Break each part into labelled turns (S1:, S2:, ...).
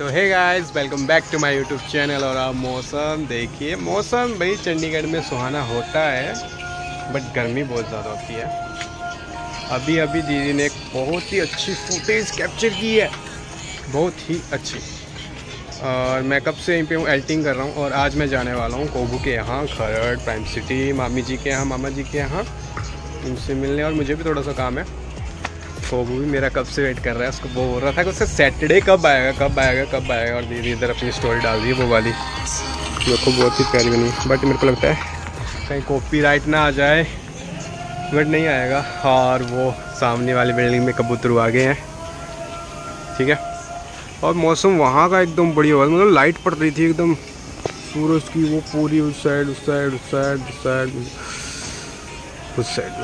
S1: Hey guys, welcome back to my YouTube channel. और आप मौसम देखिए, मौसम भाई चंडीगढ़ में सुहाना होता है बट गर्मी बहुत ज़्यादा होती है। अभी अभी दीदी ने एक बहुत ही अच्छी फुटेज कैप्चर की है, बहुत ही अच्छी। और मैं कब से यहीं पे हूँ, एडिटिंग कर रहा हूँ। और आज मैं जाने वाला हूँ कोबू के यहाँ, खरड़ प्राइम सिटी, मामी जी के यहाँ, मामा जी के यहाँ, उनसे मिलने। और मुझे भी थोड़ा सा काम है। कोबू भी मेरा कब से वेट कर रहा है, उसको वो बोल रहा था कि उससे सैटरडे कब आएगा कब आएगा कब आएगा। और दीदी इधर अपनी स्टोरी डाल दी है वो वाली, देखो बहुत ही प्यारी बनी। बट मेरे को लगता है कहीं कॉपीराइट ना आ जाए, बट नहीं आएगा। और वो सामने वाली बिल्डिंग में कबूतर आ गए हैं, ठीक है। और मौसम वहाँ का एकदम बढ़िया हुआ, मतलब लाइट पड़ रही थी एकदम सूरज की, वो पूरी उस साइड उस साइड उस साइड उस साइड उस साइड।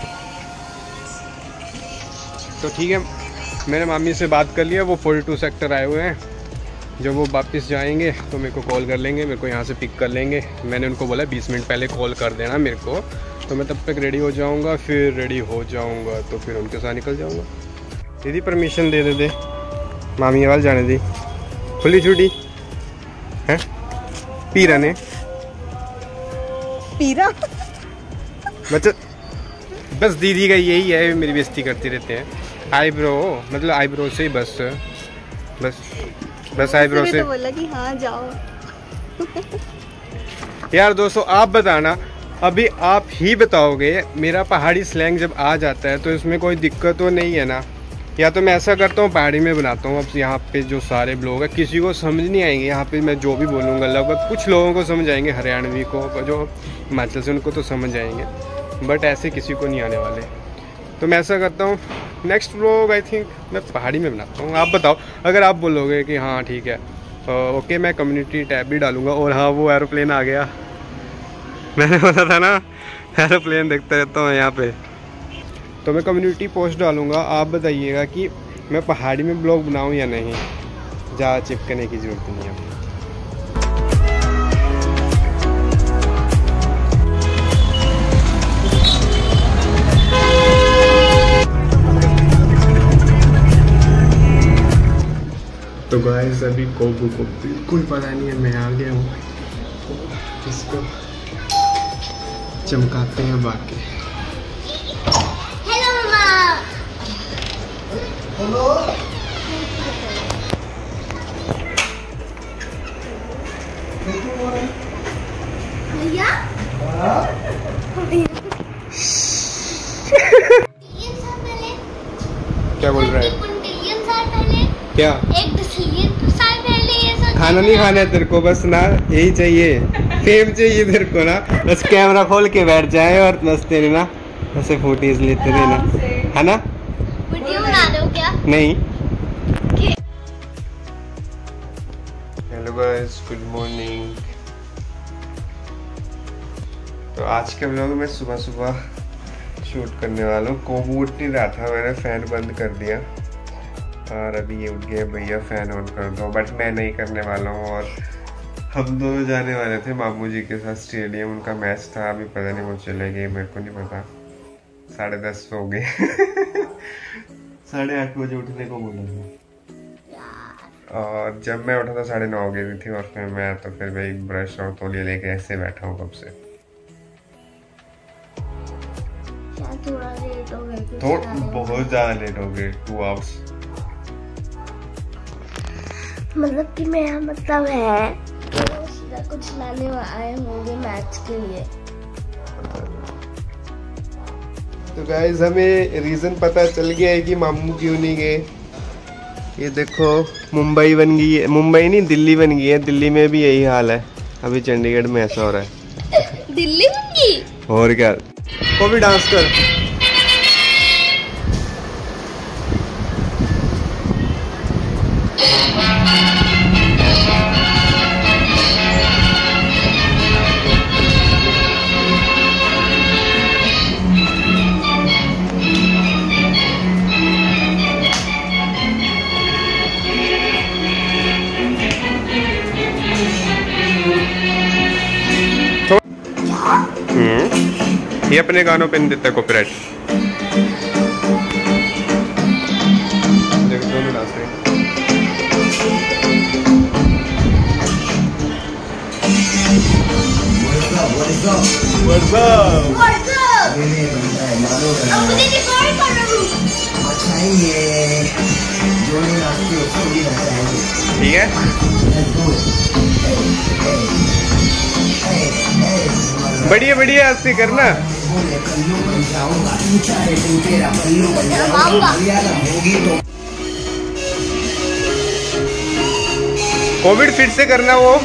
S1: तो ठीक है, मैंने मामी से बात कर लिया, वो 42 सेक्टर आए हुए हैं। जब वो वापस जाएंगे तो मेरे को कॉल कर लेंगे, मेरे को यहाँ से पिक कर लेंगे। मैंने उनको बोला 20 मिनट पहले कॉल कर देना मेरे को, तो मैं तब तक रेडी हो जाऊँगा। फिर रेडी हो जाऊँगा तो फिर उनके साथ निकल जाऊँगा। दीदी परमिशन दे मामी वाल जाने दी, खुली छुट्टी है। पीरा ने पीरा बच्चा, बस दीदी का यही है, मेरी बेइज्जती करती रहते हैं। आईब्रो, मतलब आईब्रो से बस आईब्रो से
S2: तो बोला कि हाँ जाओ।
S1: यार दोस्तों आप बताना, अभी आप ही बताओगे, मेरा पहाड़ी स्लैंग जब आ जाता है तो इसमें कोई दिक्कत तो नहीं है ना। या तो मैं ऐसा करता हूँ पहाड़ी में बनाता हूँ। अब यहाँ पे जो सारे लोग हैं किसी को समझ नहीं आएंगे, यहाँ पे मैं जो भी बोलूँगा लगभग कुछ लोगों को समझ आएंगे, हरियाणवी को, जो हिमाचल से उनको तो समझ आएंगे, बट ऐसे किसी को नहीं आने वाले। तो मैं ऐसा करता हूँ, नेक्स्ट व्लॉग आई थिंक मैं पहाड़ी में बनाता हूँ। आप बताओ, अगर आप बोलोगे कि हाँ ठीक है ओके, मैं कम्युनिटी टैब भी डालूँगा। और हाँ, वो एरोप्लेन आ गया, मैंने बोला था ना एरोप्लेन देखता रहता हूँ यहाँ पे, तो मैं कम्युनिटी पोस्ट डालूँगा। आप बताइएगा कि मैं पहाड़ी में ब्लॉग बनाऊँ या नहीं, ज़्यादा चिपकने की ज़रूरत नहीं है। तो गाइस अभी कोबू को बिल्कुल पता नहीं है मैं आ गया हूँ, इसको चमकाते हैं बाकी।
S2: हेलो मम्मा। हेलो भैया।
S1: क्या बोल रहा है? क्या खाना नहीं खाना है तेरे को, बस ना यही चाहिए, फेम चाहिए तेरे को ना। बस कैमरा खोल के बैठ जाए और बस तेरे ना ऐसे फोटोज लेते रहना, है ना।
S2: वीडियो बना रहे हो क्या?
S1: नहीं। Hello guys, good morning. तो आज के व्लॉग में सुबह सुबह शूट करने वाला हूँ। कोबू उठ नहीं रहा था, मैंने फैन बंद कर दिया और अभी ये उठ गया, भैया फैन ऑन कर दो, बट मैं नहीं करने वाला हूँ। और हम दोनों जाने वाले थे मामू जी के साथ स्टेडियम, उनका मैच था। अभी पता नहीं वो चले गए, मेरे को नहीं पता। 10:30 हो गए 8:30 बजे उठने को बोला था, और जब मैं उठा था 9:30 हो गई थी। और फिर मैं तो फिर वही ब्रश और तौलिया लेके ऐसे बैठा हूँ कब से।
S2: थोड़ा लेट हो गए,
S1: बहुत ज़्यादा लेट हो गए, 2 आवर्स।
S2: मतलब कि मेरा मतलब है कुछ लाने आए होंगे मैच के लिए।
S1: तो गाइस हमें रीजन पता चल गया है कि मामू क्यों नहीं गए। ये देखो मुंबई बन गई है, मुंबई नहीं दिल्ली बन गई है। दिल्ली में भी यही हाल है, अभी चंडीगढ़ में ऐसा हो रहा है।
S2: दिल्ली बन गई
S1: और क्या, को भी डांस कर। ये अपने गानों पे नहीं देता कॉपीराइट। देखो दोनों डांस रहे। ठीक है। बढ़िया बढ़िया ऐसे करना। कोविड फिर से करना वो।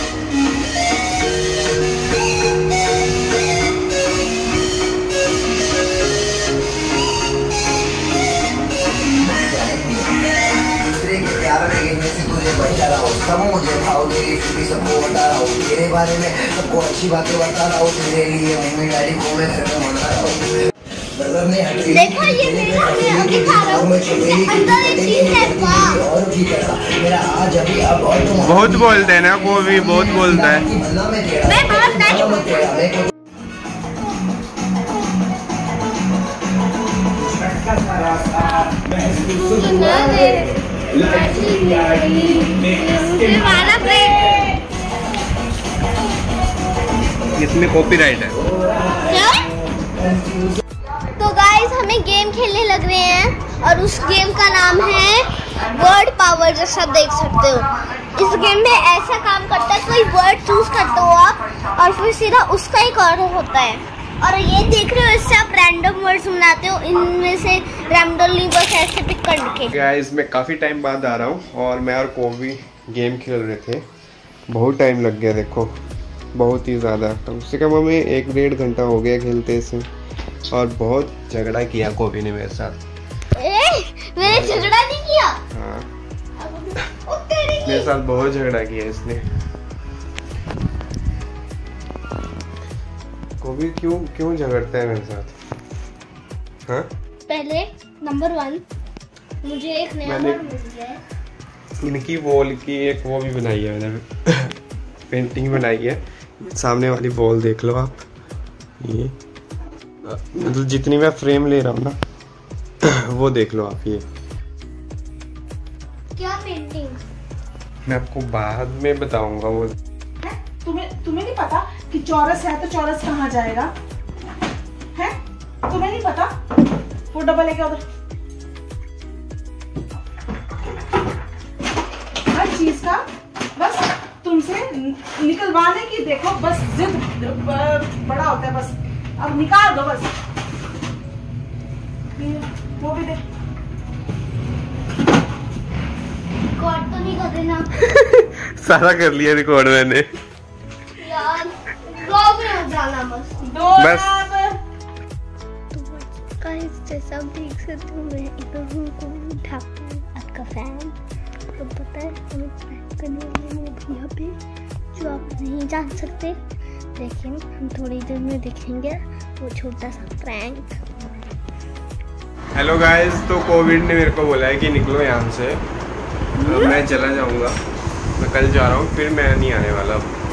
S3: सब मुझे खाओगे, सबको बता रहा हूँ तेरे बारे में, सबको अच्छी बातें बता रहा हूँ तेरे लिए। मम्मी डैडी को मैं घर में मना रहा हूँ।
S2: देखो ये मैं दिखा रहा हूँ, अंदर एक चीज है।
S3: और भी मेरा आज अभी अब
S1: बहुत बोलते हैं ना, वो भी बहुत बोलता है।
S2: मैं बहुत नहीं।
S1: इसमें कॉपीराइट है।
S2: क्या? तो गाइस हमें गेम खेलने लग रहे हैं और उस गेम का नाम है वर्ड पावर, जैसा देख सकते हो। इस गेम में ऐसा काम करता है, कोई वर्ड चूज करते हो आप और फिर सीधा उसका एक ऑर्डर होता है। और ये देख रहे हो, इससे आप रैंडम वर्ड्स बनाते हो, इनमें से रैंडमली बस ऐसे पिक करके।
S1: गाइस मैं काफ़ी टाइम बाद आ रहा हूँ और मैं और कोवी गेम खेल रहे थे। बहुत टाइम लग गया, देखो बहुत ही ज़्यादा। कम से कम हमें 1-1.5 घंटा हो गया खेलते इसे। और बहुत झगड़ा किया कोवी ने मेरे साथ।
S2: मैंने झगड़ा नहीं किया।
S1: हाँ मेरे साथ बहुत झगड़ा किया इसने। कोवी क्यों झगड़ता है मेरे साथ? हाँ
S2: पहले नंबर 1 मुझे एक नया वर्ड मिल गया है।
S1: इनकी वॉल की एक वो भी बनाई है मैंने पेंटिंग बनाई है। सामने वाली वॉल देख लो आप। ये मतलब जितनी मैं फ्रेम ले रहा हूँ ना वो देख लो आप। ये
S2: क्या पेंटिंग?
S1: मैं आपको बाद में बताऊंगा वो।
S4: तुम्हें नहीं पता कि चौरस है तो चौरस कहाँ जाएगा? है तुम्हें नहीं पता? वो डबल है क्या उधर? हर चीज का बस तुमसे निकलवाने की देखो, बस जिद बड़ा होता है। बस अब निकाल दो बस। वो भी दे।
S2: रिकॉर्ड तो नहीं कर देना।
S1: सारा कर लिया रिकॉर्ड मैंने
S2: यार ब्लॉग में मत जाना बस।
S1: बस।
S2: तो गाइस जैसा आप देख सकते हो, मैं इधर हूँ कोविड ठाकुर आपका फैन। तो पता है हमें प्रैंक करने वाले हैं भैया पे, जो आप नहीं जान सकते, लेकिन हम थोड़ी देर में दिखेंगे वो छोटा सा प्रैंक।
S1: हेलो गाइस, तो कोविड ने मेरे को बोला है कि निकलो यहाँ से। तो मैं चला जाऊँगा, मैं कल जा रहा हूँ, फिर मैं नहीं आने वाला।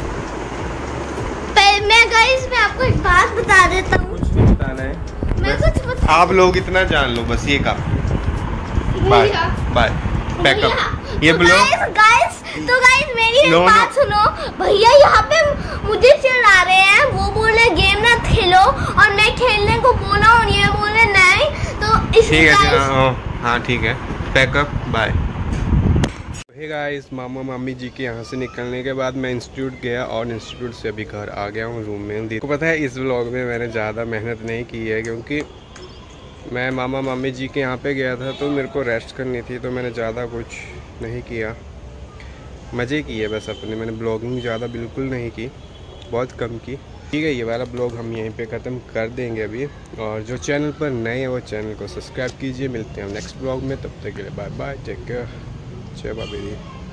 S2: मैं आपको एक बात बता देता हूँ।
S1: कुछ नहीं बताना है,
S2: मैं कुछ बता।
S1: आप लोग इतना जान लो बस, ये काफी। Bye bye pack up. ये ब्लॉग
S2: गाइस मेरी एक बात सुनो। भैया यहाँ पे मुझे चिढ़ा रहे हैं, वो बोले गेम ना खेलो और मैं खेलने को बोला और ये बोले नहीं। तो
S1: ठीक है। हाँ ठीक है, पैकअप बाय। हे गाइस, मामा मामी जी के यहाँ से निकलने के बाद मैं इंस्टीट्यूट गया और इंस्टीट्यूट से अभी घर आ गया हूँ रूम में। देखो पता है इस व्लॉग में मैंने ज़्यादा मेहनत नहीं की है, क्योंकि मैं मामा मामी जी के यहाँ पे गया था तो मेरे को रेस्ट करनी थी, तो मैंने ज़्यादा कुछ नहीं किया, मज़े किए बस अपने। मैंने ब्लॉगिंग ज़्यादा बिल्कुल नहीं की, बहुत कम की। ठीक है, ये वाला ब्लॉग हम यहीं पे ख़त्म कर देंगे अभी। और जो चैनल पर नए हैं वो चैनल को सब्सक्राइब कीजिए। मिलते हैं नेक्स्ट ब्लॉग में, तब तक के लिए बाय बाय, टेक केयर, जय बाबा।